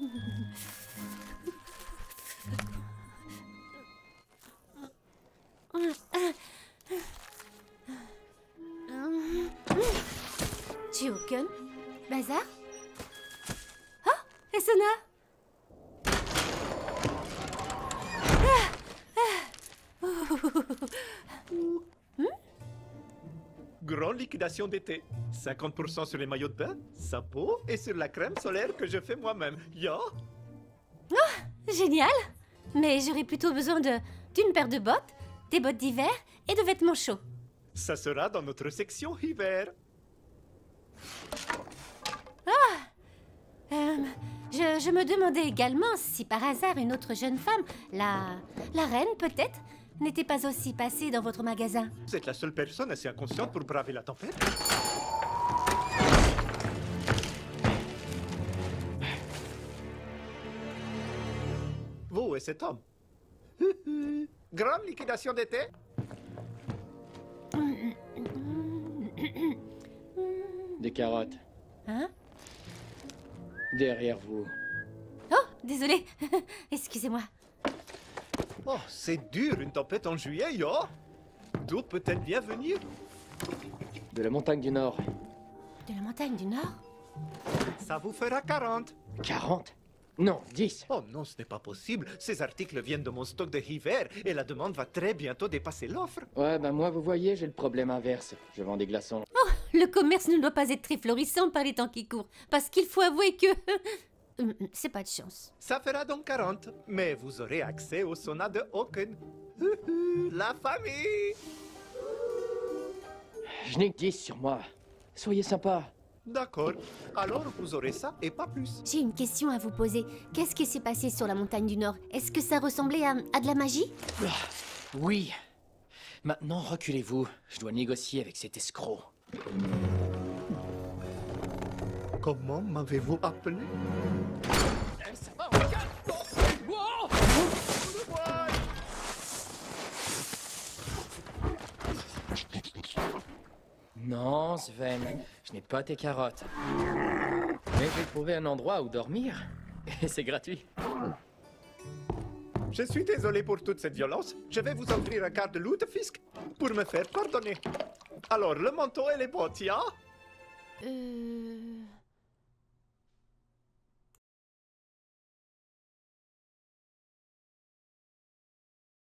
Chioken? Bazar? Oh, Esona! Grande liquidation d'été. 50% sur les maillots de bain, sa peau et sur la crème solaire que je fais moi-même. Ya! Génial! Mais j'aurais plutôt besoin d'une paire de bottes, des bottes d'hiver et de vêtements chauds. Ça sera dans notre section hiver. Je me demandais également si par hasard une autre jeune femme, la reine peut-être, n'était pas aussi passée dans votre magasin. Vous êtes la seule personne assez inconsciente pour braver la tempête. Vous et cet homme. Grande liquidation d'été. Des carottes. Hein? Derrière vous. Oh, désolée. Excusez-moi. Oh, c'est dur une tempête en juillet, ya! D'où peut-elle bien venir? De la montagne du Nord. De la montagne du Nord? Ça vous fera 40. 40? Non, 10. Oh non, ce n'est pas possible. Ces articles viennent de mon stock de hiver et la demande va très bientôt dépasser l'offre. Ouais, ben moi, vous voyez, j'ai le problème inverse. Je vends des glaçons. Oh, le commerce ne doit pas être très florissant par les temps qui courent. Parce qu'il faut avouer que... c'est pas de chance. Ça fera donc 40, mais vous aurez accès au sauna de Hawken. La famille! Je n'ai que 10 sur moi. Soyez sympa. D'accord, alors vous aurez ça et pas plus. J'ai une question à vous poser. Qu'est-ce qui s'est passé sur la montagne du Nord? Est-ce que ça ressemblait à de la magie? Oui. Maintenant, reculez-vous. Je dois négocier avec cet escroc. Comment m'avez-vous appelé? Ça va, on regarde. Non, Sven, je n'ai pas tes carottes. Mais j'ai trouvé un endroit où dormir. Et c'est gratuit. Je suis désolé pour toute cette violence. Je vais vous offrir un quart de lutefisk pour me faire pardonner. Alors, le manteau et les bottes, ya?